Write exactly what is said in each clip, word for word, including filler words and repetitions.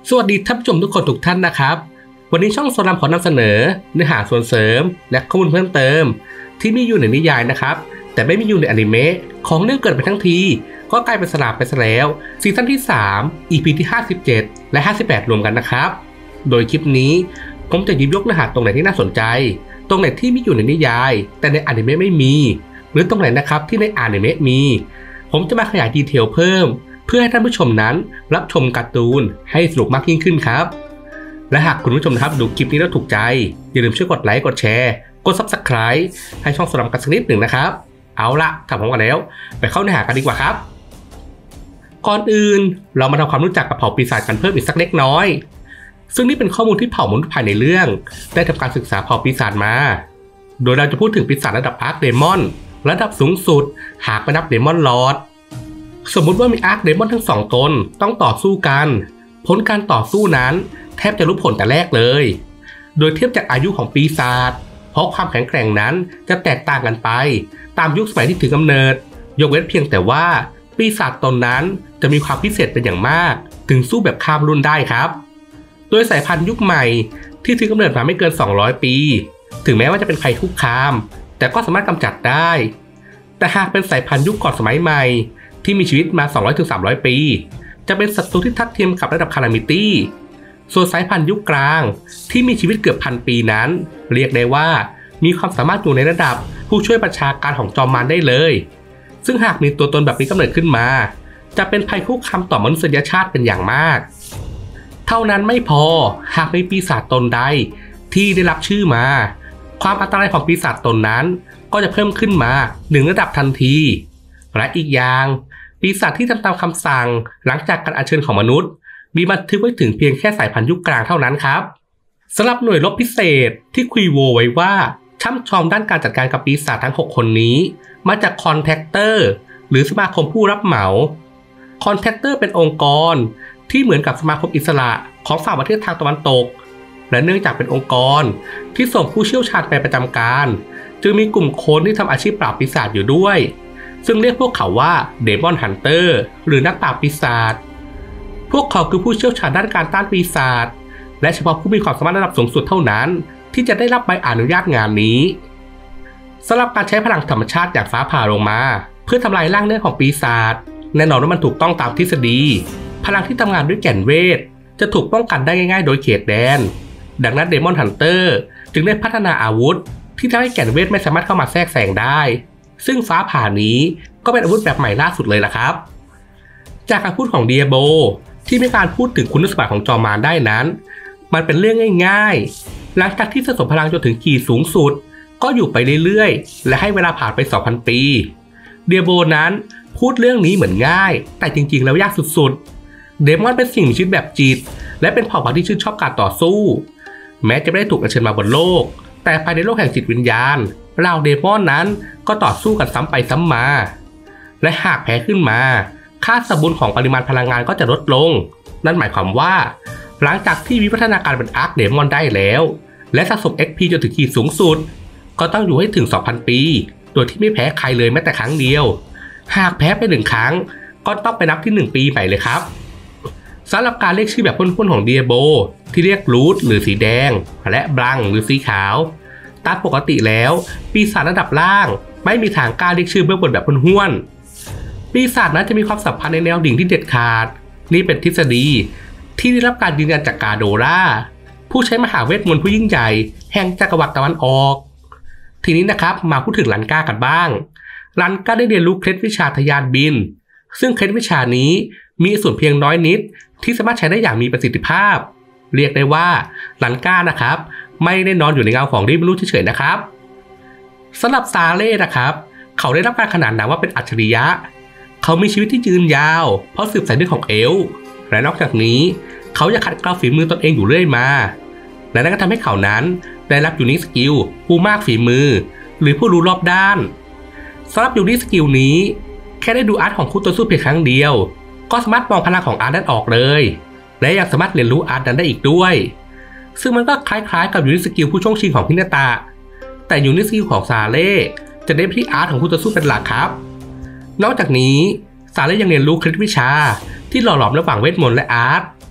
สวัสดีท่านผู้ชมทุกคนทุกท่านนะครับวันนี้ช่องโซลัมขอนำเสนอเนื้อหาส่วนเสริมและข้อมูลเพิ่มเติมที่มีอยู่ในนิยายนะครับแต่ไม่มีอยู่ในอนิเมะของเรื่องเกิดไปทั้งทีก็กลายเป็นสลับไปซะแล้วซีซั่นที่สาม อี พี ที่ห้าสิบเจ็ดและห้าสิบแปดรวมกันนะครับโดยคลิปนี้ผมจะหยิบยกเนื้อหาตรงไหนที่น่าสนใจตรงไหนที่มีอยู่ในนิยายแต่ในอนิเมะไม่มีหรือตรงไหนนะครับที่ในอนิเมะมีผมจะมาขยายดีเทลเพิ่มเพื่อให้ท่านผู้ชมนั้นรับชมการ์ตูนให้สนุกมากยิ่งขึ้นครับและหากคุณผู้ชมนะครับดูคลิปนี้แล้วถูกใจอย่าลืมช่วยกดไลค์กดแชร์กด ซับสไครบ์ ให้ช่องสลัมกันสักนิดหนึ่งนะครับเอาละทำพร้อมกันแล้วไปเข้าเนื้อหากันดีกว่าครับก่อนอื่นเรามาทำความรู้จักกับเผ่าปีศาจกันเพิ่มอีกสักเล็กน้อยซึ่งนี่เป็นข้อมูลที่เผ่ามนุษย์ภายในเรื่องได้ทำการศึกษาเผ่าปีศาจมาโดยเราจะพูดถึงปีศาจระดับอาร์คเดมอนระดับสูงสุดหากไม่นับเดมอนลอร์ดสมมุติว่ามีอาร์คเดมอนทั้งสองตนต้องต่อสู้กันผลการต่อสู้นั้นแทบจะรู้ผลแต่แรกเลยโดยเทียบจากอายุของปีศาจเพราะความแข็งแกร่งนั้นจะแตกต่างกันไปตามยุคสมัยที่ถือกำเนิดยกเว้นเพียงแต่ว่าปีศาจตนนั้นจะมีความพิเศษเป็นอย่างมากถึงสู้แบบข้ามรุ่นได้ครับโดยสายพันธุ์ยุคใหม่ที่ถือกำเนิดมาไม่เกินสองร้อยปีถึงแม้ว่าจะเป็นภัยคุกคามแต่ก็สามารถกำจัดได้แต่หากเป็นสายพันธุ์ยุคก่อนสมัยใหม่ที่มีชีวิตมา สองร้อยถึงสามร้อย ปีจะเป็นศัตรูที่ทัดเทียมกับระดับคาลามิตี้ส่วนสายพันธุ์ยุคกลางที่มีชีวิตเกือบพันปีนั้นเรียกได้ว่ามีความสามารถอยู่ในระดับผู้ช่วยบัญชาการของจอมมารได้เลยซึ่งหากมีตัวตนแบบนี้กำเนิดขึ้นมาจะเป็นภัยคุกคามต่อมนุษยชาติเป็นอย่างมากเท่านั้นไม่พอหากมีปีศาจตนใดที่ได้รับชื่อมาความอันตรายของปีศาจตนนั้นก็จะเพิ่มขึ้นมาหนึ่งระดับทันทีและอีกอย่างปีศาจที่ทำตามคำสั่งหลังจากการอัญเชิญของมนุษย์มีบันทึกไว้ถึงเพียงแค่สายพันธุ์ยุคกลางเท่านั้นครับสำหรับหน่วยรบพิเศษที่คุยโวไว้ว่าช่ำชองด้านการจัดการกับปีศาจทั้งหกคนนี้มาจากคอนแทคเตอร์หรือสมาคมผู้รับเหมาคอนแทคเตอร์เป็นองค์กรที่เหมือนกับสมาคมอิสระของฝั่งประเทศทางตะวันตกและเนื่องจากเป็นองค์กรที่ส่งผู้เชี่ยวชาญไปประจำการจึงมีกลุ่มคนที่ทำอาชีพปราบปีศาจอยู่ด้วยซึ่งเรียกพวกเขาว่าเดมอนฮันเตอร์หรือนักปราบปีศาจพวกเขาคือผู้เชี่ยวชาญด้านการต้านปีศาจและเฉพาะผู้มีความสามารถระดับสูงสุดเท่านั้นที่จะได้รับใบอนุญาตงานนี้สำหรับการใช้พลังธรรมชาติอย่างฟ้าผ่าลงมาเพื่อทำลายร่างเนื้อของปีศาจแน่นอนว่ามันถูกต้องตามทฤษฎีพลังที่ทำงานด้วยแก่นเวทจะถูกป้องกันได้ง่ายๆโดยเขตแดนดังนั้นเดมอนฮันเตอร์จึงได้พัฒนาอาวุธที่ทำให้แก่นเวทไม่สามารถเข้ามาแทรกแซงได้ซึ่งฟ้าผ่านี้ก็เป็นอาวุธแบบใหม่ล่าสุดเลยล่ะครับจากการพูดของเดียโบที่มีการพูดถึงคุณสมบัติของจอมมารได้นั้นมันเป็นเรื่องง่ายๆหลังจากที่สะสมพลังจนถึงขีดสูงสุดก็อยู่ไปเรื่อยๆและให้เวลาผ่านไป สองพัน ปีเดียโบนั้นพูดเรื่องนี้เหมือนง่ายแต่จริงๆแล้วยากสุดๆเดมอนเป็นสิ่งมีชีวิตแบบจิตและเป็นเผ่าพันธุ์ที่ชื่นชอบการต่อสู้แม้จะไม่ได้ถูกอัญเชิญมาบนโลกแต่ภายในโลกแห่งจิตวิญญาณเหล่าเดมอนนั้นก็ต่อสู้กันซ้ำไปซ้ำมาและหากแพ้ขึ้นมาค่าสมดุลของปริมาณพลังงานก็จะลดลงนั่นหมายความว่าหลังจากที่วิวัฒนาการเป็นอาร์คเดมอนได้แล้วและสะสม เอ็กซ์ พี จนถึงขีดสูงสุดก็ต้องอยู่ให้ถึง สองพัน ปีโดยที่ไม่แพ้ใครเลยแม้แต่ครั้งเดียวหากแพ้ไปหนึ่งครั้งก็ต้องไปนับที่หนึ่งปีใหม่เลยครับสำหรับการเรียกชื่อแบบพ้นๆของเดียโบที่เรียกรูทหรือสีแดงและบลังหรือสีขาวตามปกติแล้วปีศาจระดับล่างไม่มีทางกล้าเรียกชื่อเบื้องบนแบบห้วนๆปีศาจนั้นจะมีความสัมพันธ์ในแนวดิ่งที่เด็ดขาดนี่เป็นทฤษฎีที่ได้รับการยืนยันจากกาโดราผู้ใช้มหาเวทมนต์ผู้ยิ่งใหญ่แห่งจักรวรรดิตะวันออกทีนี้นะครับมาพูดถึงลันก้ากันบ้างลันก้าได้เรียนรู้เคล็ดวิชาทะยานบินซึ่งเคล็ดวิชานี้มีส่วนเพียงน้อยนิดที่สามารถใช้ได้อย่างมีประสิทธิภาพเรียกได้ว่าลันก้านะครับไม่ได้นอนอยู่ในเงาของริบลูเฉยๆนะครับสำหรับซาเล่นะครับเขาได้รับการขนานนามว่าเป็นอัจฉริยะเขามีชีวิตที่ยืนยาวเพราะสืบสายเลือดของเอลฟ์และนอกจากนี้เขาอยากขัดเกลาฝีมือตนเองอยู่เรื่อยมาและนั่นก็ทำให้เขานั้นได้รับยูนิคสกิลผู้มากฝีมือหรือผู้รู้รอบด้านสำหรับยูนิคสกิลนี้แค่ได้ดูอาร์ตของคู่ต่อสู้เพียงครั้งเดียวก็สามารถมองพลังของอาร์ตนั้นออกเลยและยังสามารถเรียนรู้อาร์ตนั้นได้อีกด้วยซึ่งมันก็คล้ายๆกับยูนิคสกิลผู้ช่วงชิงของพินาตะแต่ยูนิคสกิลของซาเล่จะเน้นที่อาร์ตของคู่ต่อสู้เป็นหลักครับนอกจากนี้ซาเล่ยังเรียนรู้เคล็ดวิชาที่หล่อหลอมระหว่างเวทมนต์และอาร์ต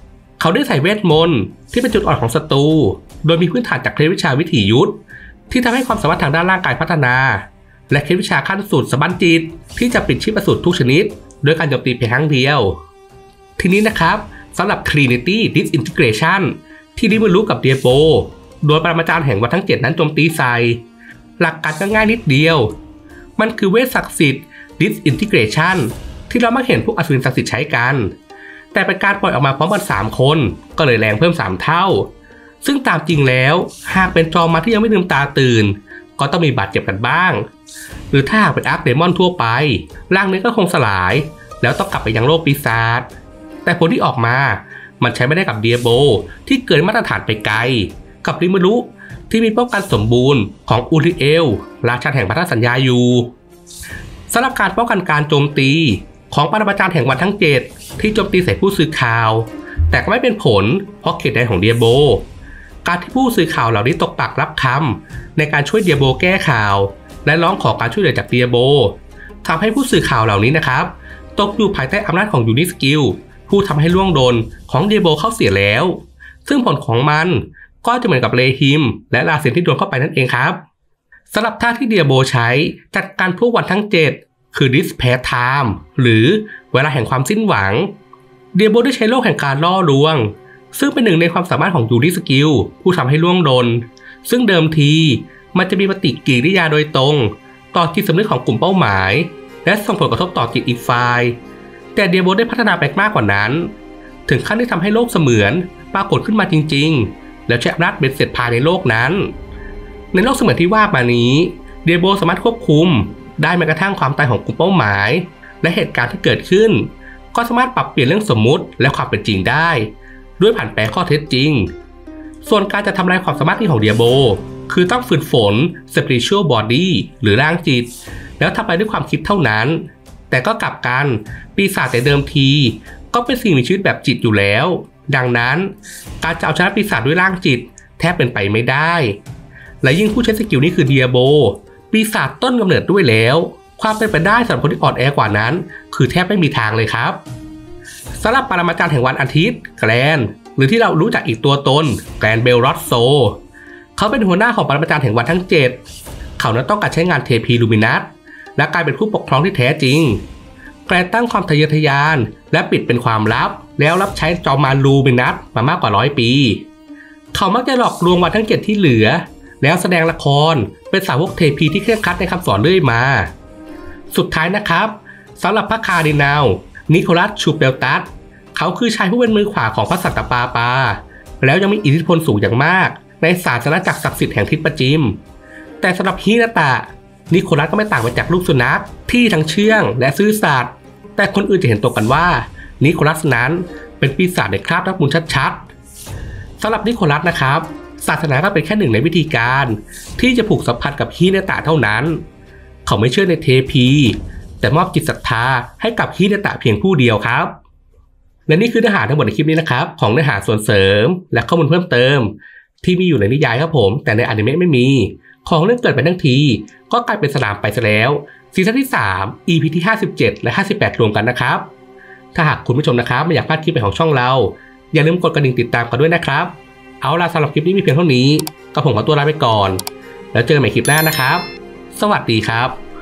เขาได้ใส่เวทมนต์ที่เป็นจุดอ่อนของศัตรูโดยมีพื้นฐานจากเคล็ดวิชาวิถียุทธที่ทำให้ความสามารถทางด้านร่างกายพัฒนาและเคล็ดวิชาขั้นสุดสบันจิตที่จะปิดชีพอสูรทุกชนิดโดยการโจมตีเพียงครั้งเดียวทีนี้นะครับสำหรับ Trinity Disintegration ที่ริมูรุกับเดียโบโดยปรมาจารย์แห่งวัดทั้งเจ็ดนั้นโจมตีใส่หลักการก็ง่ายนิดเดียวมันคือเวทศักดิ์สิทธิ์ Disintegration ที่เรามักเห็นพวกอสูรศักดิ์สิทธิ์ใช้กันแต่เป็นการปล่อยออกมาพร้อมกันสามคนก็เลยแรงเพิ่มสามเท่าซึ่งตามจริงแล้วหากเป็นจอมมารที่ยังไม่ลืมตาตื่นก็ต้องมีบาดเจ็บกันบ้างหรือถ้าหากเป็นอาร์คเดมอนทั่วไปร่างนี้ก็คงสลายแล้วต้องกลับไปยังโลกปีศาจแต่ผลที่ออกมามันใช้ไม่ได้กับเดียโบที่เกินมาตรฐานไปไกลกับริมูรุที่มีป้องกันสมบูรณ์ของอูริเอลราชาแห่งพันธสัญญาอยู่สำหรับการป้องกันการโจมตีของปรมาจารย์แห่งวันทั้งเจ็ดที่โจมตีใส่ผู้สื่อข่าวแต่ก็ไม่เป็นผลเพราะเขตแดนของเดียโบการที่ผู้สื่อข่าวเหล่านี้ตกปากรับคำในการช่วยเดียโบแก้ข่าวและร้องขอการช่วยเหลือจากเดียโบทำให้ผู้สื่อข่าวเหล่านี้นะครับตกอยู่ภายใต้อำนาจของยูนิสกิลผู้ทำให้ล่วงโดนของเดียโบเข้าเสียแล้วซึ่งผลของมันก็จะเหมือนกับเลฮิมและลาเซนที่โดนเข้าไปนั่นเองครับสำหรับท่าที่เดียโบใช้จัดการพวกวันทั้งเจ็ดคือ Despair Time หรือเวลาแห่งความสิ้นหวังเดียโบได้ใช้โลกแห่งการล่อลวงซึ่งเป็นหนึ่งในความสามารถของยูนิสกิลผู้ทำให้ล่วงโดนซึ่งเดิมทีมันจะมีปฏิกิริยาโดยตรงต่อจิตสำนึกของกลุ่มเป้าหมายและส่งผลกระทบต่อจิตอีกฝ่ายแต่เดียโบได้พัฒนาไปมากกว่านั้นถึงขั้นที่ทำให้โลกเสมือนปรากฏขึ้นมาจริงๆแล้วใช้อำนาจเบ็ดเสร็จภายในโลกนั้นในโลกเสมือนที่ว่ามานี้เดียโบสามารถควบคุมได้แม้กระทั่งความตายของกลุ่มเป้าหมายและเหตุการณ์ที่เกิดขึ้นก็สามารถปรับเปลี่ยนเรื่องสมมุติและความเป็นจริงได้ด้วยผันแปรข้อเท็จจริงส่วนการจะทำลายความสามารถที่ของเดียโบคือต้องฝึกฝน spiritual body หรือร่างจิตแล้วทำไปด้วยความคิดเท่านั้นแต่ก็กลับกันปีศาจแต่เดิมทีก็เป็นสิ่งมีชีวิตแบบจิตอยู่แล้วดังนั้นการจะเอาชนะปีศาจด้วยร่างจิตแทบเป็นไปไม่ได้และยิ่งผู้ใช้สกิลนี้คือเดียโบปีศาจต้นกำเนิดด้วยแล้วความเป็นไปได้สำหรับคนที่อ่อนแอกว่านั้นคือแทบไม่มีทางเลยครับสำหรับปรมาจารย์แห่งวันอาทิตย์แกรนหรือที่เรารู้จักอีกตัวตนแกรนเบลรอสโซเขาเป็นหัวหน้าของปรมาจารย์แห่งวันทั้งเจ็ดเขานั้นต้องการใช้งานเทพีลูมินัสและกลายเป็นผู้ปกครองที่แท้จริงแกรนตั้งความทะเยอทะยานและปิดเป็นความลับแล้วรับใช้จอมมารลูมินัสมามากกว่าร้อยปีเขามักจะหลอกลวงวันทั้งเจ็ดที่เหลือแล้วแสดงละครเป็นสาวกเทพีที่เคร่งครัดในคำสอนเรื่อยมาสุดท้ายนะครับสำหรับพระคาร์ดินัลนิโคลัสชูเปลตัสเขาคือชายผู้เป็นมือขวาของพระสัตตปาปาแล้วยังมีอิทธิพลสูงอย่างมากในศาสนาจักรศักดิ์สิทธิ์แห่งทิศประจิมแต่สำหรับฮินาตะนิโคลัสก็ไม่ต่างไปจากลูกสุนัขที่ทั้งเชื่องและซื่อสัตย์แต่คนอื่นจะเห็นตรงกันว่านิโคลัสนั้นเป็นปีศาจในคราบนักบุญชัดๆสำหรับนิโคลัสนะครับศาสนาก็เป็นแค่หนึ่งในวิธีการที่จะผูกสัมพันธ์กับฮินาตะเท่านั้นเขาไม่เชื่อในเทพีแต่มอบจิตศรัทธาให้กับฮินาตะเพียงผู้เดียวครับและนี่คือเนื้อหาทั้งหมดในคลิปนี้นะครับของเนื้อหาส่วนเสริมและข้อมูลเพิ่มเติมที่มีอยู่ในนิยายครับผมแต่ในอนิเมะไม่มีของเรื่องเกิดไปทั้งทีก็กลายเป็นสนามไปซะแล้วซีซั่นที่สาม อี พี ที่ห้าสิบเจ็ดและห้าสิบแปดรวมกันนะครับถ้าหากคุณผู้ชมนะครับไม่อยากพลาดคลิปใหม่ของช่องเราอย่าลืมกดกระดิ่งติดตามกันด้วยนะครับเอาล่ะสำหรับคลิปนี้มีเพียงเท่านี้ก็ผมขอตัวลาไปก่อนแล้วเจอกันใหม่คลิปหน้านะครับสวัสดีครับ